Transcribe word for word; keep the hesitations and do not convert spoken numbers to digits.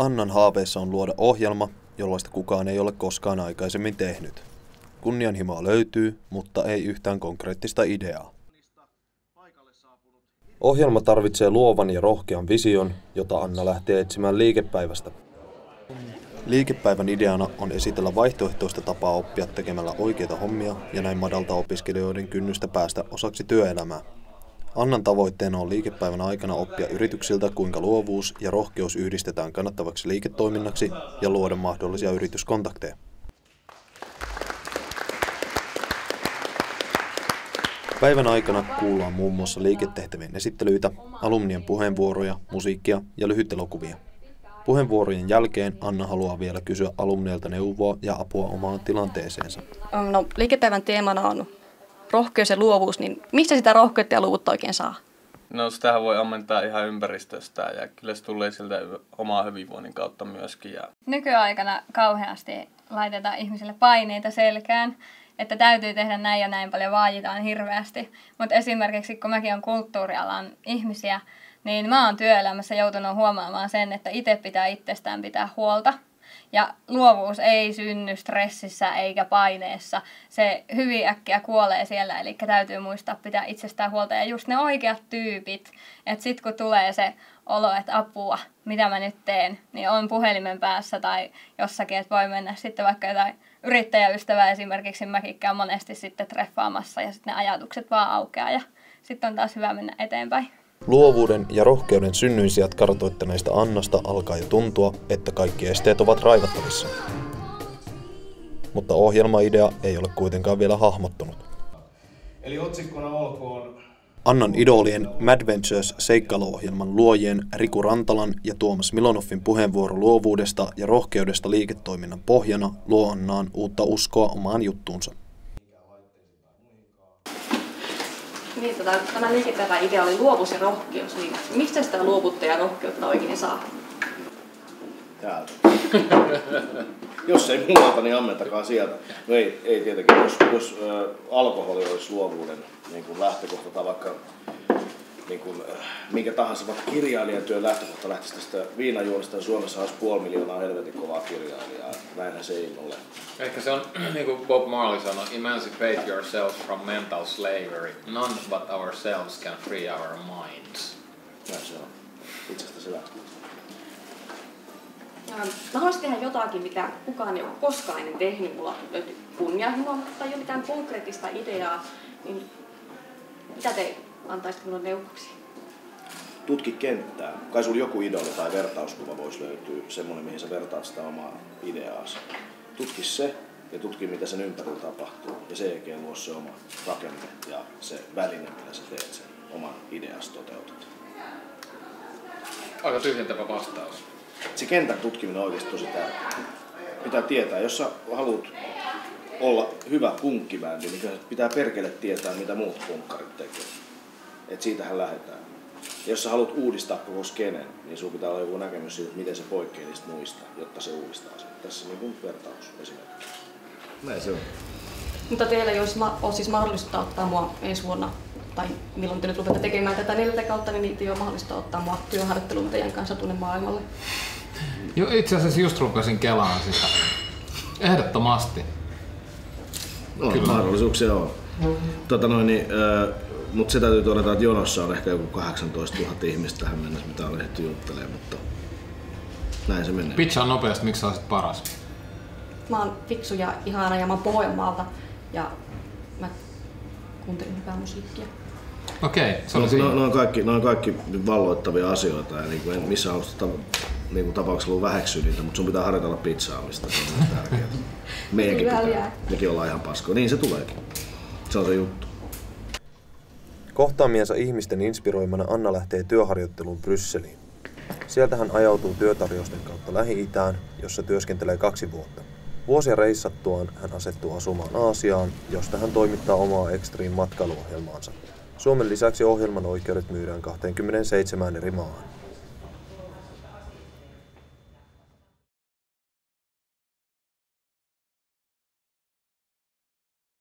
Annan haaveissa on luoda ohjelma, jollaista kukaan ei ole koskaan aikaisemmin tehnyt. Kunnianhimoa löytyy, mutta ei yhtään konkreettista ideaa. Ohjelma tarvitsee luovan ja rohkean vision, jota Anna lähtee etsimään liikepäivästä. Liikepäivän ideana on esitellä vaihtoehtoista tapaa oppia tekemällä oikeita hommia ja näin madaltaa opiskelijoiden kynnystä päästä osaksi työelämää. Annan tavoitteena on liikepäivän aikana oppia yrityksiltä, kuinka luovuus ja rohkeus yhdistetään kannattavaksi liiketoiminnaksi ja luoda mahdollisia yrityskontakteja. Päivän aikana kuullaan muun muassa liiketehtävien esittelyitä, alumnien puheenvuoroja, musiikkia ja lyhytelokuvia. Puheenvuorojen jälkeen Anna haluaa vielä kysyä alumneilta neuvoa ja apua omaan tilanteeseensa. No, liikepäivän teemana on rohkeus ja luovuus, niin mistä sitä rohkeutta ja luovuutta oikein saa? No sitähän voi ammentaa ihan ympäristöstä ja kyllä se tulee sieltä omaa hyvinvoinnin kautta myöskin. Ja... Nykyaikana kauheasti laitetaan ihmisille paineita selkään, että täytyy tehdä näin ja näin paljon, vaaditaan hirveästi. Mutta esimerkiksi kun mäkin olen kulttuurialan ihmisiä, niin mä oon työelämässä joutunut huomaamaan sen, että itse pitää itsestään pitää huolta. Ja luovuus ei synny stressissä eikä paineessa. Se hyvin äkkiä kuolee siellä, eli täytyy muistaa pitää itsestään huolta. Ja just ne oikeat tyypit, että sit kun tulee se olo, että apua, mitä mä nyt teen, niin on puhelimen päässä tai jossakin, että voi mennä sitten vaikka jotain yrittäjäystävää esimerkiksi, mäkin käyn monesti sitten treffaamassa ja sitten ne ajatukset vaan aukeaa ja sitten on taas hyvä mennä eteenpäin. Luovuuden ja rohkeuden synnyinsiät kartoittaneista Annasta alkaa jo tuntua, että kaikki esteet ovat raivattavissa. Mutta ohjelmaidea ei ole kuitenkaan vielä hahmottunut. Eli otsikkona olkoon... Annan idolien Madventures-seikkailuohjelman luojien Riku Rantalan ja Tuomas Milonoffin puheenvuoro luovuudesta ja rohkeudesta liiketoiminnan pohjana luo Annaan uutta uskoa omaan juttuunsa. Niin, tota, tämä liikepäivän idea oli luovuus ja rohkeus, niin mistä sitä luovuutta ja rohkeutta oikein saa? Täältä. Jos ei muualta, niin ammentakaa sieltä. No ei, ei tietenkin, jos, jos ä, alkoholi olisi luovuuden niin kuin lähtökohta tai vaikka niin kuin, äh, minkä tahansa vaikka kirjailijatyön lähtökohta lähtisi tästä viinajuonista, niin Suomessa olisi puoli miljoonaa helvetin kovaa kirjailijaa. Näinhän se ei ole. Ehkä se on, niin kuin Bob Marley sanoi, emancipate yourselves from mental slavery. None but ourselves can free our minds. Näin se on. Itsestä selvä. Mä haluaisin tehdä jotakin, mitä kukaan ei ole koskaan ennen tehnyt. Mulla löytyy kunnianhimoa, mutta ei ole mitään konkreettista ideaa. Niin mitä te antaisitte minulle neuvoksi? Tutki kenttää. Kai sulla joku idoli tai vertauskuva voisi löytyä, semmoinen mihin sä vertaat sitä omaa ideaasi. Tutki se ja tutki mitä sen ympärillä tapahtuu. Ja sen jälkeen luo se oma rakenne ja se väline, millä sä teet sen oman ideas toteutat. Aika tyhjentävä vastaus. Se kentän tutkiminen on oikeasti tosi tärkeää. Pitää tietää, jos sä haluat olla hyvä punkkibändi, niin pitää perkele tietää, mitä muut punkkarit tekee. Et siitähän lähdetään. Ja jos sä haluat uudistaa koko skenen, niin sun pitää olla joku näkemys siitä, miten se poikkeaa niistä muista, jotta se uudistaa sen. Tässä on niin vertaus esimerkiksi. Näin se on. Mutta teillä ei olisi ma- ole siis mahdollista ottaa mua ensi vuonna, tai milloin te nyt rupeatte tekemään tätä neljältä kautta, niin niitä ei ole mahdollista ottaa mua työharjoitteluun teidän kanssa tuonne maailmalle. Jo, itse asiassa just rupesin kelaan sitä. Ehdottomasti. No, Kyllä. Mahdollisuuksia on. Mm-hmm. Tota noin, niin, äh, mutta se täytyy todeta, että jonossa on ehkä joku kahdeksantoistatuhatta ihmistä tähän mennessä, mitä on ehditty juttelemaan, mutta näin se menee. Pitchaa nopeasti, miksi sä olisit paras? Mä oon fiksu ja ihana ja mä oon Pohjanmaalta ja mä kuuntelin hyvää musiikkia. Okei, se oli no, siinä. No, no, on kaikki, no on kaikki valloittavia asioita ja niin en missään ta, niin tapauksessa halua väheksyä niitä, mutta sun pitää harjoitella pizzaamista, se on tärkeää. Meidänkin pitää. Mekin ollaan ihan paskoja. Niin se tuleekin. Se on se juttu. Kohtaamiensa ihmisten inspiroimana Anna lähtee työharjoitteluun Brysseliin. Sieltä hän ajautuu työtarjousten kautta Lähi-Itään, jossa työskentelee kaksi vuotta. Vuosia reissattuaan hän asettuu asumaan Aasiaan, josta hän toimittaa omaa Extreme matkailuohjelmaansa. Suomen lisäksi ohjelman oikeudet myydään kaksikymmentäseitsemän eri maahan.